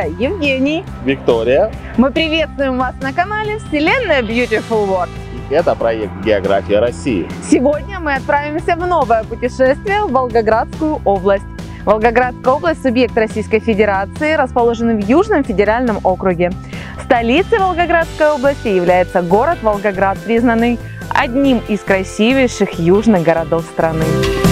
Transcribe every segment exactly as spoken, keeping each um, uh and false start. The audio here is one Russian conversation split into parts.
Ольга, Евгений, Виктория. Мы приветствуем вас на канале Вселенная Beautiful World. Это проект «География России». Сегодня мы отправимся в новое путешествие в Волгоградскую область. Волгоградская область – субъект Российской Федерации, расположенный в Южном федеральном округе. Столицей Волгоградской области является город Волгоград, признанный одним из красивейших южных городов страны.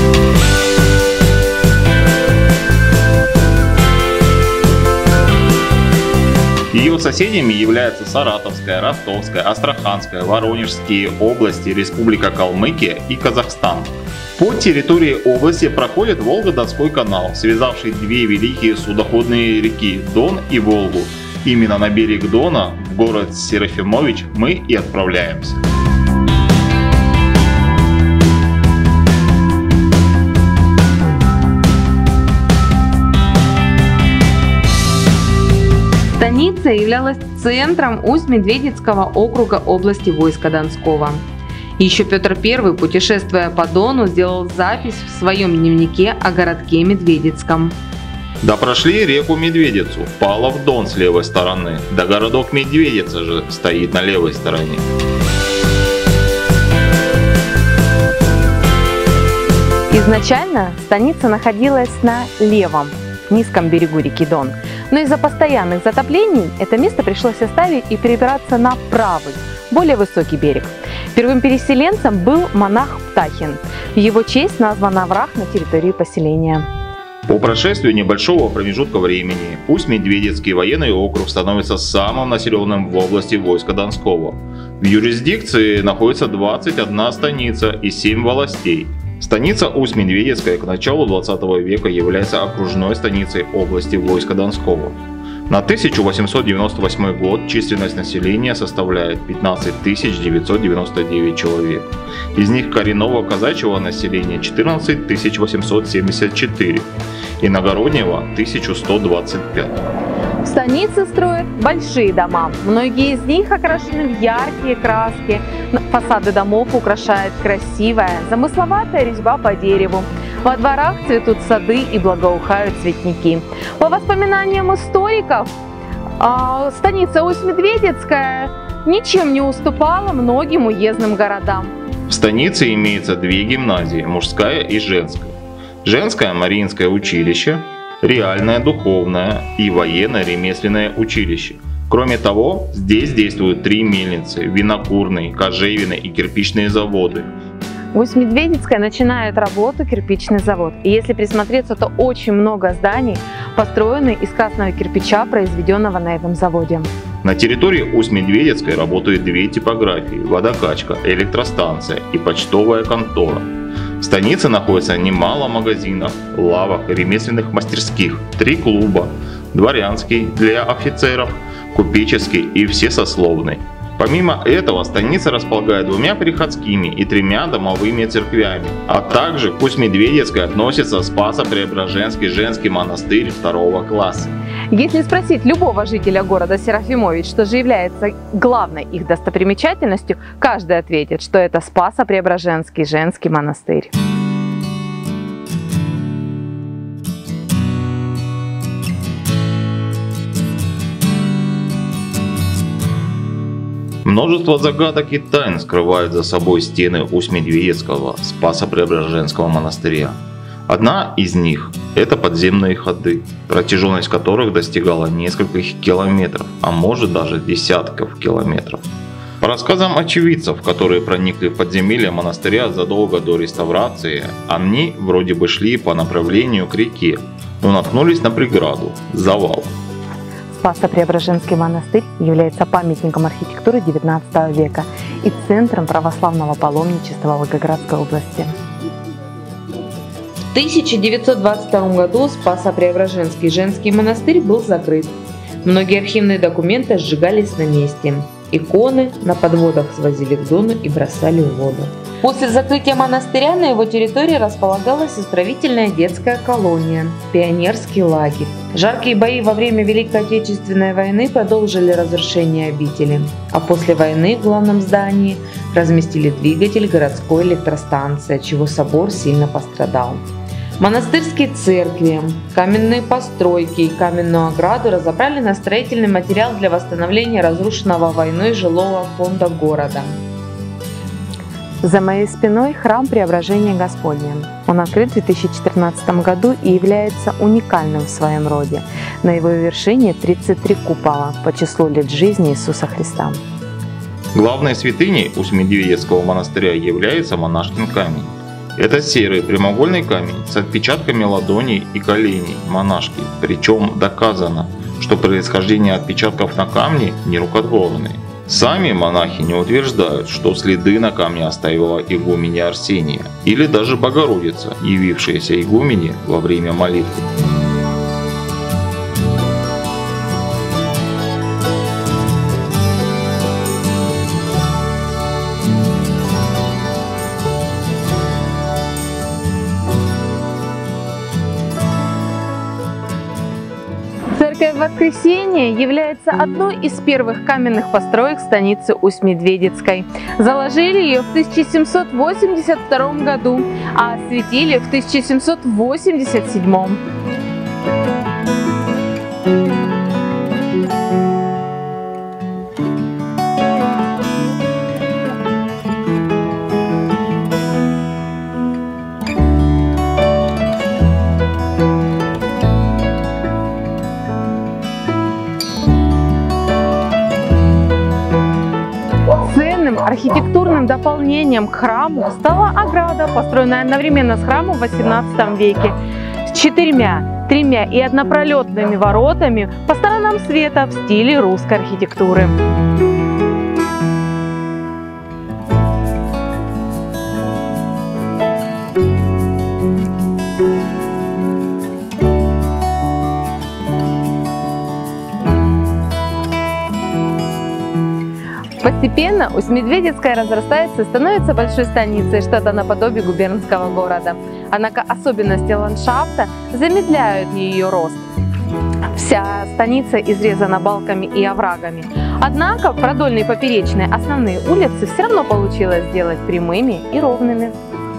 Ее соседями являются Саратовская, Ростовская, Астраханская, Воронежские области, Республика Калмыкия и Казахстан. По территории области проходит Волго-Донской канал, связавший две великие судоходные реки Дон и Волгу. Именно на берег Дона, в город Серафимович, мы и отправляемся. Станица являлась центром Усть-Медведецкого округа области войска Донского. Еще Петр Первый, путешествуя по Дону, сделал запись в своем дневнике о городке Медведецком. Да прошли реку Медведицу, впала в Дон с левой стороны, да городок Медведица же стоит на левой стороне. Изначально станица находилась на левом, низком берегу реки Дон, но из-за постоянных затоплений это место пришлось оставить и перебираться на правый, более высокий берег. Первым переселенцем был монах Птахин. В его честь назван овраг на территории поселения. По прошествию небольшого промежутка времени Усть-Медведецкий военный округ становится самым населенным в области войска Донского. В юрисдикции находится двадцать одна станица и семь волостей. Станица Усть-Медведецкая к началу двадцатого века является окружной станицей области войска Донского. На тысяча восемьсот девяносто восьмой год численность населения составляет пятнадцать тысяч девятьсот девяносто девять человек. Из них коренного казачьего населения четырнадцать тысяч восемьсот семьдесят четыре, иногороднего тысяча сто двадцать пять. В станице строят большие дома. Многие из них окрашены в яркие краски. Фасады домов украшает красивая, замысловатая резьба по дереву. Во дворах цветут сады и благоухают цветники. По воспоминаниям историков, станица Усть-Медведецкая ничем не уступала многим уездным городам. В станице имеется две гимназии – мужская и женская. Женское Мариинское училище, реальное духовное и военно-ремесленное училище. Кроме того, здесь действуют три мельницы – винокурный, кожевенный и кирпичные заводы. В Усть-Медведецкой начинает работу кирпичный завод. И если присмотреться, то очень много зданий построены из красного кирпича, произведенного на этом заводе. На территории Усть-Медведецкой работают две типографии – водокачка, электростанция и почтовая контора. В станице находится немало магазинов, лавок, ремесленных мастерских, три клуба – дворянский для офицеров, купеческий и всесословный. Помимо этого, станица располагает двумя приходскими и тремя домовыми церквями, а также к Усть-Медведецкой относится Спасо-Преображенский женский монастырь второго класса. Если спросить любого жителя города Серафимович, что же является главной их достопримечательностью, каждый ответит, что это Спасо-Преображенский женский монастырь. Множество загадок и тайн скрывают за собой стены Усть-Медведецкого Спасо-Преображенского монастыря. Одна из них – это подземные ходы, протяженность которых достигала нескольких километров, а может даже десятков километров. По рассказам очевидцев, которые проникли в подземелье монастыря задолго до реставрации, они вроде бы шли по направлению к реке, но наткнулись на преграду – завал. Спасо-Преображенский монастырь является памятником архитектуры девятнадцатого века и центром православного паломничества Волгоградской области. В тысяча девятьсот двадцать втором году Спасо-Преображенский женский монастырь был закрыт. Многие архивные документы сжигались на месте. Иконы на подводах свозили к Дону и бросали в воду. После закрытия монастыря на его территории располагалась исправительная детская колония, пионерский лагерь. Жаркие бои во время Великой Отечественной войны продолжили разрушение обители, а после войны в главном здании разместили двигатель городской электростанции, от чего собор сильно пострадал. Монастырские церкви, каменные постройки и каменную ограду разобрали на строительный материал для восстановления разрушенного войной жилого фонда города. За моей спиной храм Преображения Господня. Он открыт в две тысячи четырнадцатом году и является уникальным в своем роде. На его вершине тридцать три купола по числу лет жизни Иисуса Христа. Главной святыней Усть-Медведецкого монастыря является монашкин камень. Это серый прямоугольный камень с отпечатками ладоней и коленей монашки, причем доказано, что происхождение отпечатков на камне не рукотворное. Сами монахи не утверждают, что следы на камне оставила игуменя Арсения или даже Богородица, явившаяся игумене во время молитвы. Церковь Воскресения является одной из первых каменных построек станицы Усть-Медведецкой. Заложили ее в тысяча семьсот восемьдесят втором году, а осветили в тысяча семьсот восемьдесят седьмом. Архитектурным дополнением к храму стала ограда, построенная одновременно с храмом в восемнадцатом веке, с четырьмя, тремя и однопролетными воротами по сторонам света в стиле русской архитектуры. Постепенно Усть-Медведецкая разрастается и становится большой станицей, что-то наподобие губернского города. Однако особенности ландшафта замедляют ее рост. Вся станица изрезана балками и оврагами. Однако продольные и поперечные основные улицы все равно получилось сделать прямыми и ровными.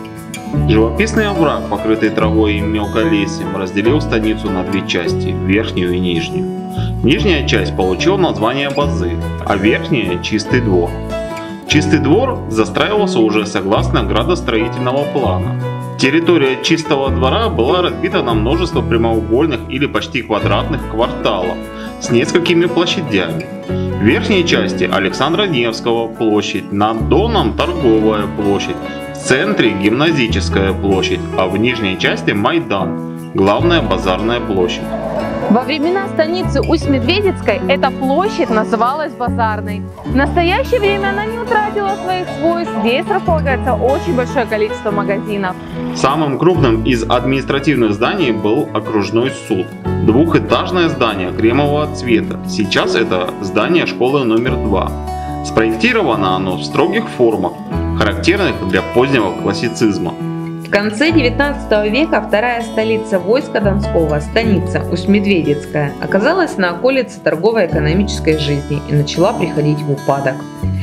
Живописный овраг, покрытый травой и мелколесьем, разделил станицу на две части – верхнюю и нижнюю. Нижняя часть получила название Базы, а верхняя – Чистый двор. Чистый двор застраивался уже согласно градостроительного плана. Территория Чистого двора была разбита на множество прямоугольных или почти квадратных кварталов с несколькими площадями. В верхней части Александра Невского площадь, над Доном Торговая площадь, в центре Гимназическая площадь, а в нижней части Майдан, главная базарная площадь. Во времена станицы Усть-Медведецкой эта площадь называлась Базарной. В настоящее время она не утратила своих свойств. Здесь располагается очень большое количество магазинов. Самым крупным из административных зданий был окружной суд. Двухэтажное здание кремового цвета. Сейчас это здание школы номер два. Спроектировано оно в строгих формах, характерных для позднего классицизма. В конце девятнадцатого века вторая столица войска Донского, станица Усть-Медведецкая, оказалась на околице торгово-экономической жизни и начала приходить в упадок.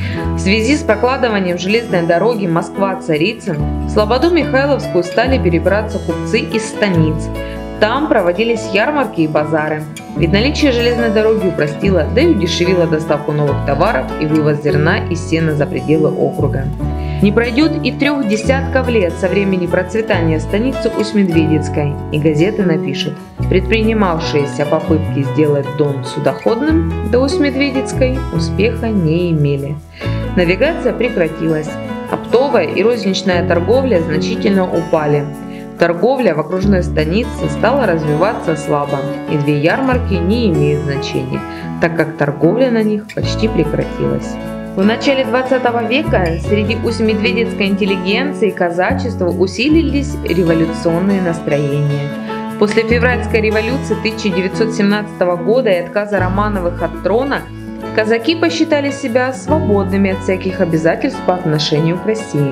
В связи с прокладыванием железной дороги Москва-Царицын в Слободу Михайловскую стали перебираться купцы из станиц. Там проводились ярмарки и базары. Ведь наличие железной дороги упростило, да и удешевило доставку новых товаров и вывоз зерна и сена за пределы округа. Не пройдет и трех десятков лет со времени процветания станицы Усть-Медведецкой, и газеты напишут: предпринимавшиеся попытки сделать Дон судоходным до Усть-Медведецкой успеха не имели. Навигация прекратилась, оптовая и розничная торговля значительно упали. Торговля в окружной станице стала развиваться слабо, и две ярмарки не имеют значения, так как торговля на них почти прекратилась. В начале двадцатого века среди усть-медведецкой интеллигенции и казачества усилились революционные настроения. После февральской революции тысяча девятьсот семнадцатого года и отказа Романовых от трона казаки посчитали себя свободными от всяких обязательств по отношению к России.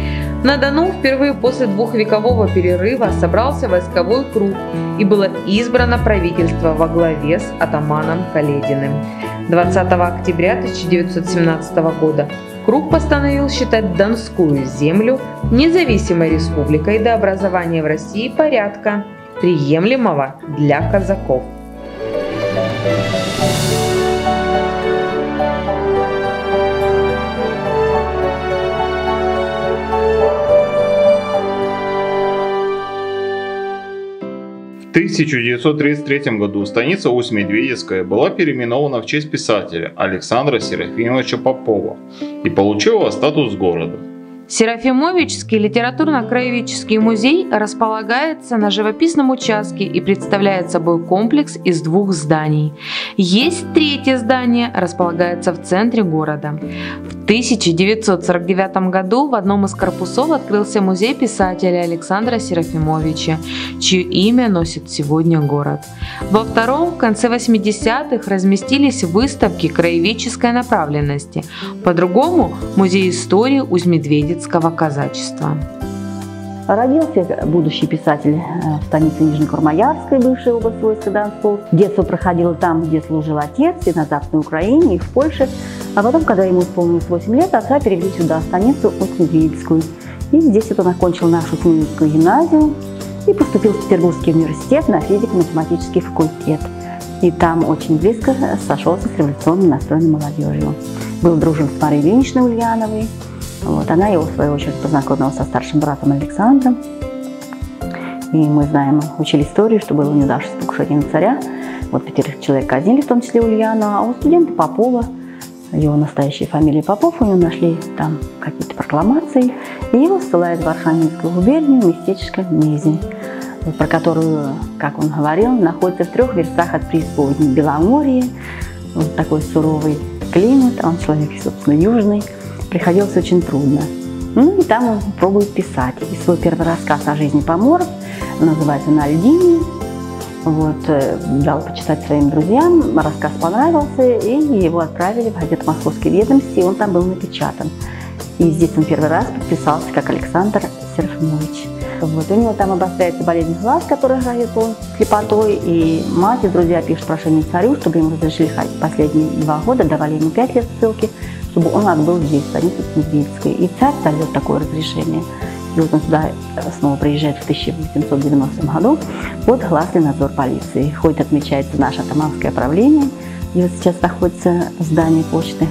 На Дону впервые после двухвекового перерыва собрался войсковой круг и было избрано правительство во главе с атаманом Калединым. двадцатого октября тысяча девятьсот семнадцатого года Круг постановил считать Донскую землю независимой республикой до образования в России порядка, приемлемого для казаков. В тысяча девятьсот тридцать третьем году станица Усть-Медведецкая была переименована в честь писателя Александра Серафимовича Попова и получила статус города. Серафимовичский литературно-краеведческий музей располагается на живописном участке и представляет собой комплекс из двух зданий. Есть третье здание, располагается в центре города. В тысяча девятьсот сорок девятом году в одном из корпусов открылся музей писателя Александра Серафимовича, чье имя носит сегодня город. Во втором, в конце восьмидесятых, разместились выставки краеведческой направленности. По-другому – музей истории Усть-Медведецкого казачества. Родился будущий писатель в станице Нижнекурмаярской, бывшей области войска Донского. Детство проходило там, где служил отец, и на Западной Украине, и в Польше. А потом, когда ему исполнилось восемь лет, отца перевели сюда, в станицу Усть-Медведецкую. И здесь вот он окончил нашу Усть-Медведецкую гимназию и поступил в Петербургский университет на физико-математический факультет. И там очень близко сошелся с революционно настроенной молодежью. Был дружен с Марией Ильиничной Ульяновой. Вот, она его, в свою очередь, познакомила со старшим братом Александром. И мы знаем, учили историю, что было неудавшееся покушение на царя. Вот пятерых человек казнили, в том числе Ульянова. А у студента Попова, его настоящая фамилия Попов, у него нашли там какие-то прокламации. И его ссылают в Архангельскую губернию, местечко Мезень, вот, про которую, как он говорил, находится в трех верстах от преисподней Беломорье. Вот такой суровый климат, он человек, собственно, южный. Приходилось очень трудно. Ну и там он пробует писать. И свой первый рассказ о жизни поморов, называется «На льдине». Вот, дал почитать своим друзьям, рассказ понравился, и его отправили в газету «Московские ведомости», и он там был напечатан. И здесь он первый раз подписался как Александр Серафимович. Вот, у него там обостряется болезнь глаз, которая грозит слепотой, и мать и друзья пишут прошение царю, чтобы ему разрешили ходить последние два года, давали ему пять лет ссылки, чтобы он отбыл здесь, в станице Медведецкой. И царь дает такое разрешение. И вот он сюда снова приезжает в тысяча восемьсот девяностом году под гласный надзор полиции. Хоть отмечается наше атаманское правление, где вот сейчас находится здание почты.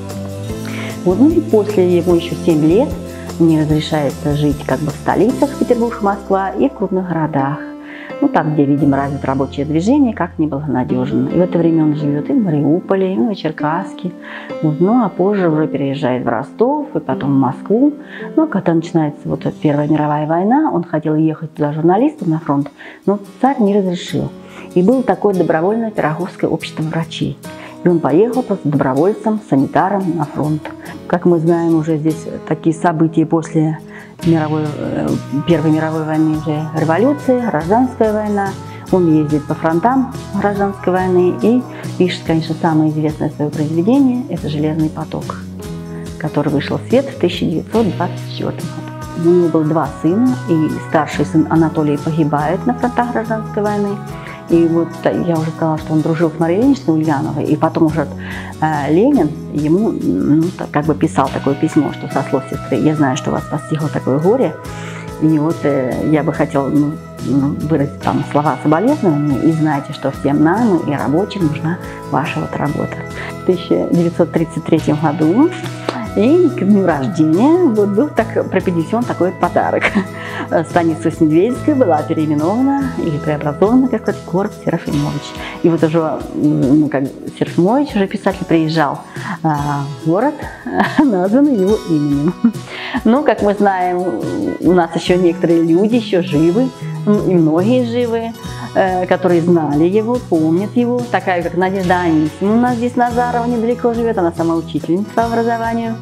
Вот, ну и после его еще семь лет не разрешается жить как бы в столицах, Петербург, Москва, и в крупных городах. Ну, там, где, видимо, развито рабочее движение, как ни было надежно. И в это время он живет и в Мариуполе, и в Черкасске. Вот. Ну, а позже уже переезжает в Ростов, и потом в Москву. Ну, когда начинается вот Первая мировая война, он хотел ехать туда журналистом на фронт, но царь не разрешил. И было такое добровольное Пироговское общество врачей. И он поехал просто добровольцем, санитаром на фронт. Как мы знаем, уже здесь такие события после мировой, Первой мировой войны, уже революция, гражданская война. Он ездит по фронтам гражданской войны и пишет, конечно, самое известное свое произведение – это «Железный поток», который вышел в свет в тысяча девятьсот двадцать четвёртом году. У него было два сына, и старший сын Анатолий погибает на фронтах гражданской войны. И вот я уже сказала, что он дружил с Марией Ильиничной Ульяновой, и потом уже э, Ленин ему ну, как бы писал такое письмо, что со слов сестры: «Я знаю, что вас постигло такое горе, и вот э, я бы хотел ну, выразить там слова соболезнования, и знайте, что всем нам и рабочим нужна ваша вот работа». В тысяча девятьсот тридцать третьем году и к дню рождения вот был так преподнесен такой подарок. Станица Усть-Медведецкая была переименована или преобразована, как сказать, в город Серафимович. И вот уже ну, как Серафимович, уже писатель, приезжал а, в город, названный его именем. Но, как мы знаем, у нас еще некоторые люди еще живы, и многие живы, которые знали его, помнят его, такая как Надежда Анисимовна у нас здесь Назарова недалеко живет, она сама учительница по образованию.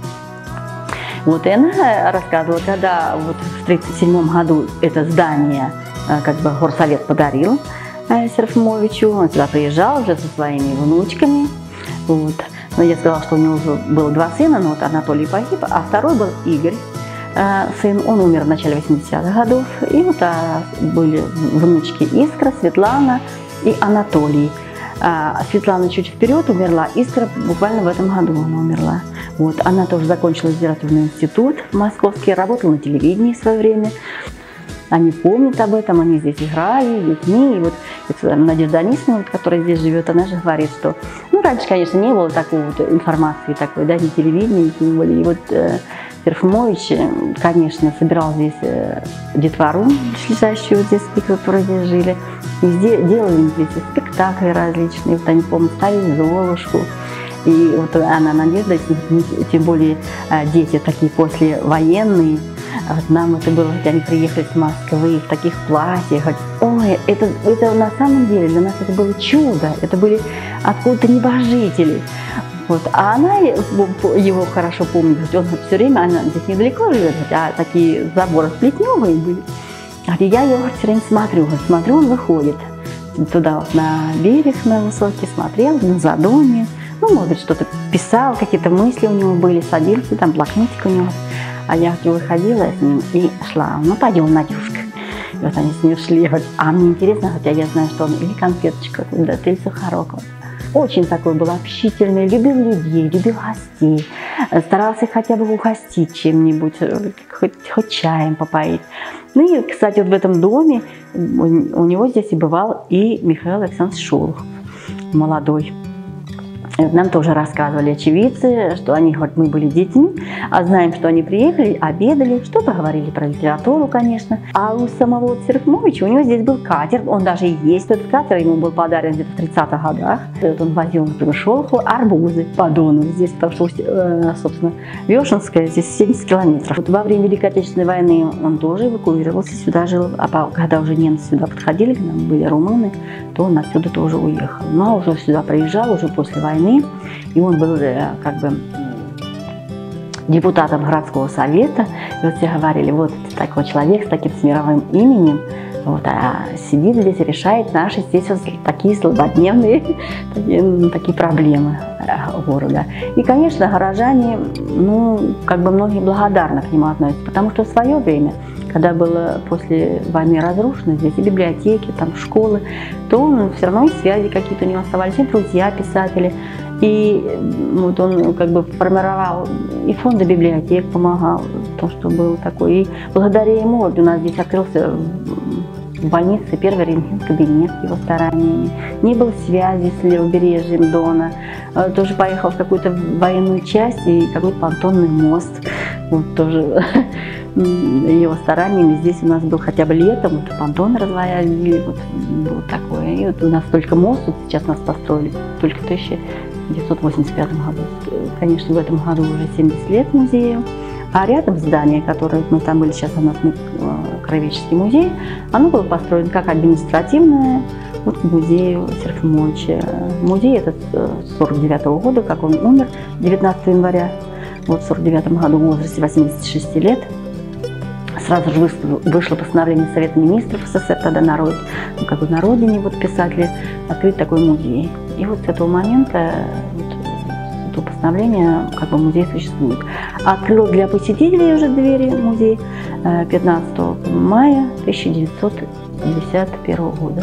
Вот и она рассказывала, когда вот в тридцать седьмом году это здание как бы горсовет подарил Серафимовичу, он сюда приезжал уже со своими внучками. Вот. Но я сказала, что у него уже было два сына, но вот Анатолий погиб, а второй был Игорь, сын, он умер в начале восьмидесятых годов. И вот а, были внучки Искра, Светлана и Анатолий. А Светлана чуть вперед умерла, Искра буквально в этом году она умерла. Вот. Она тоже закончила литературный институт московский, работала на телевидении в свое время. Они помнят об этом, они здесь играли, детьми. И вот Надежда Анисовна, которая здесь живет, она же говорит, что ну, раньше, конечно, не было такой вот информации, такой, да, ни телевидения, тем более. И вот э, Серафимович, конечно, собирал здесь э, детвору, слезающую здесь, которые здесь жили. И здесь, делали здесь спектакли различные, вот они, помню, ставили Золушку. И вот она, Надежда, тем более э, дети такие послевоенные, вот нам это было, хотя они приехали с Москвы в таких платьях. Ой, это, это на самом деле для нас это было чудо. Это были откуда-то небожители. Вот. А она его хорошо помнит. Он все время, она здесь недалеко живет, а такие заборы плетневые были. И я его все время смотрю. Смотрю, он выходит туда вот на берег, на высокий, смотрел, на задоме. Ну, может быть, что-то писал, какие-то мысли у него были, садился, там блокнотик у него. А я выходила с ним и шла. Ну, пойдем, Надюшка. И вот они с ней шли. А мне интересно, хотя я знаю, что он или конфеточку, да, или сухарок. Очень такой был общительный, любил людей, любил гостей. Старался хотя бы угостить чем-нибудь, хоть, хоть чаем попоить. Ну и, кстати, вот в этом доме у него здесь и бывал и Михаил Александрович Шолохов, молодой. Нам тоже рассказывали очевидцы, что они, хоть мы были детьми, а знаем, что они приехали, обедали, что-то говорили про литературу, конечно. А у самого Серафимовича, у него здесь был катер, он даже и есть этот катер, ему был подарен где-то в тридцатых годах. Вот он возил, например, Шолоху арбузы по Дону здесь, потому что, собственно, Вешенская здесь семьдесят километров. Вот во время Великой Отечественной войны он тоже эвакуировался, сюда жил, а когда уже немцы сюда подходили, к нам были румыны, то он отсюда тоже уехал. Но уже сюда приезжал, уже после войны. И он был как бы депутатом городского совета. И вот все говорили, вот такой человек с таким с мировым именем, вот, а сидит здесь и решает наши здесь вот такие злободневные такие, такие проблемы города. И, конечно, горожане, ну, как бы многие благодарно к нему относятся, потому что в свое время, когда было после войны разрушено здесь и библиотеки, там школы, то он все равно и связи какие-то у него оставались, и друзья писатели. И вот он как бы формировал и фонды библиотек, помогал, то, что было такое. И благодаря ему вот у нас здесь открылся в больнице первый рентген-кабинет его стараниями. Не было связи с левобережьем Дона. Тоже поехал в какую-то военную часть и какой-то понтонный мост. Вот тоже его стараниями здесь у нас был хотя бы летом, вот понтон разваяли, вот было такое. И вот у нас только мост, вот сейчас нас построили, только в тысяча девятьсот восемьдесят пятом году. Конечно, в этом году уже семьдесят лет музею. А рядом здание, которое мы там были, сейчас у нас Краеведческий музей, оно было построено как административное вот, к музею Серафимовича. Музей этот сорок девятого года, как он умер, девятнадцатого января, вот в сорок девятом году в возрасте восьмидесяти шести лет. Сразу же вышло, вышло постановление Совета министров СССР, тогда на, род, ну, как бы на родине вот, писатели, открыть такой музей. И вот с этого момента, вот, с этого постановления, как бы музей существует. Открыл для посетителей уже двери музей пятнадцатого мая тысяча девятьсот пятьдесят первого года.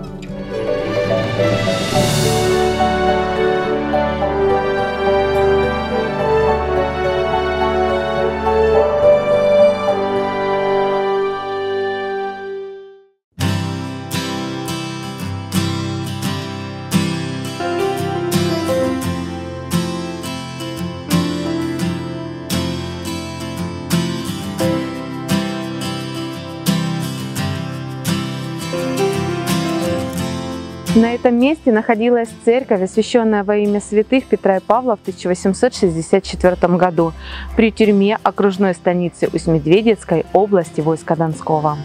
На этом месте находилась церковь, освященная во имя святых Петра и Павла в тысяча восемьсот шестьдесят четвёртом году при тюрьме окружной станицы Усть-Медведецкой области войска Донского.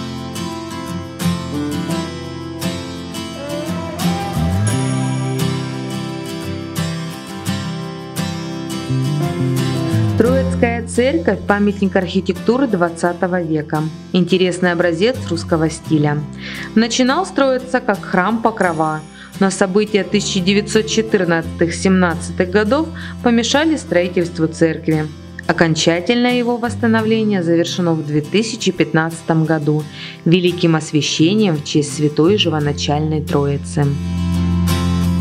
Троицкая церковь – памятник архитектуры двадцатого века. Интересный образец русского стиля. Начинал строиться как храм Покрова, но события тысяча девятьсот четырнадцатого — семнадцатого годов помешали строительству церкви. Окончательное его восстановление завершено в две тысячи пятнадцатом году великим освящением в честь Святой Живоначальной Троицы.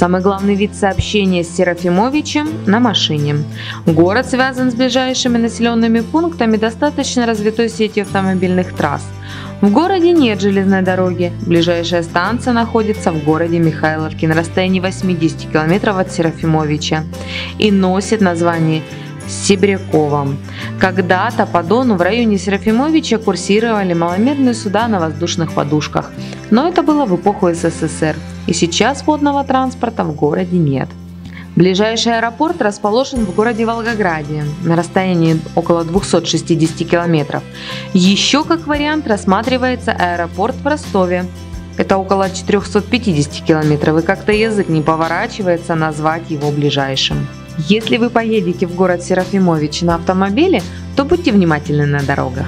Самый главный вид сообщения с Серафимовичем – на машине. Город связан с ближайшими населенными пунктами достаточно развитой сетью автомобильных трасс. В городе нет железной дороги. Ближайшая станция находится в городе Михайловке на расстоянии восьмидесяти километров от Серафимовича и носит название Себрякова. Когда-то по Дону в районе Серафимовича курсировали маломерные суда на воздушных подушках, но это было в эпоху СССР, и сейчас водного транспорта в городе нет. Ближайший аэропорт расположен в городе Волгограде на расстоянии около двухсот шестидесяти километров. Еще как вариант рассматривается аэропорт в Ростове. Это около четырехсот пятидесяти километров, и как-то язык не поворачивается назвать его ближайшим. Если вы поедете в город Серафимович на автомобиле, то будьте внимательны на дорогах.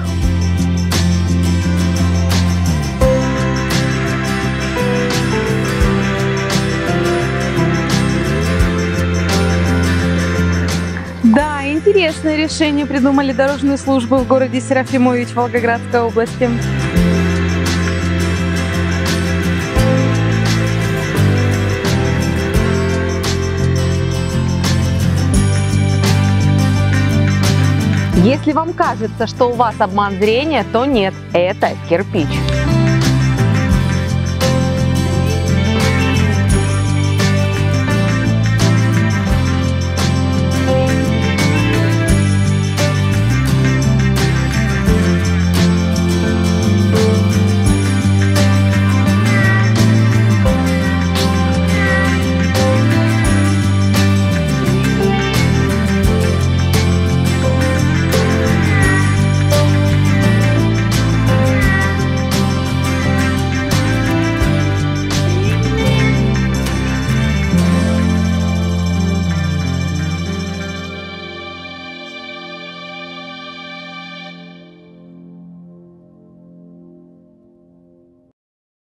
Да, интересное решение придумали дорожные службы в городе Серафимович Волгоградской области. Если вам кажется, что у вас обман зрения, то нет, это кирпич.